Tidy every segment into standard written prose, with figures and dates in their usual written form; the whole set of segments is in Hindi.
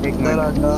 एक इधर आ मिनट। जा।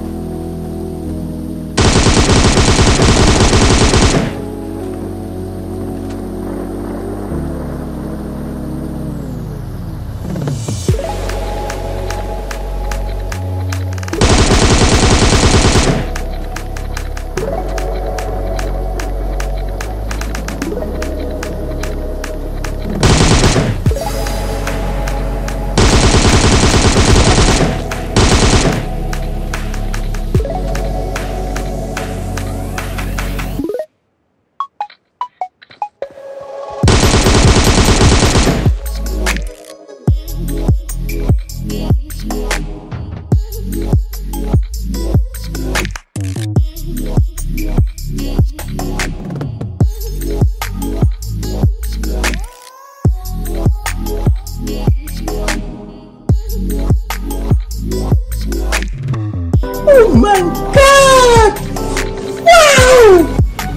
Oh my god! Wow!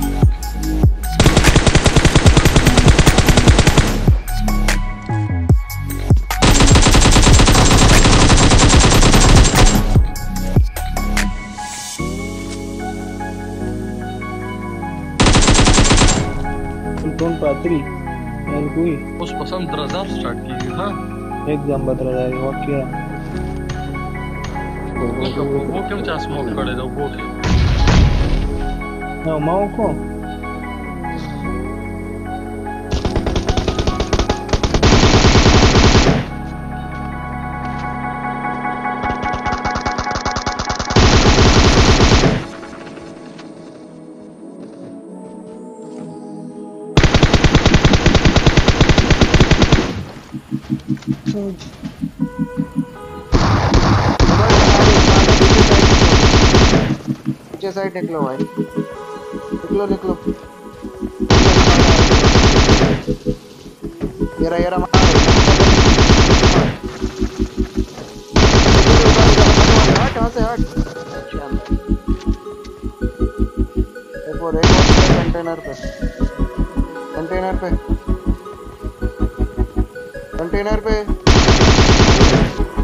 दोन पात्री कोई उस पसंद दरदार स्टार्ट की हाँ एकदम बदल रहा है वाक्य वो क्यों चाह स्मोक करे दो वो ना माओ को पीछे साइड निकलो भाई, निकलो निकलो। येरा मार हट, वहाँ से हट। एक और कंटेनर पे, कंटेनर पे, कंटेनर पे।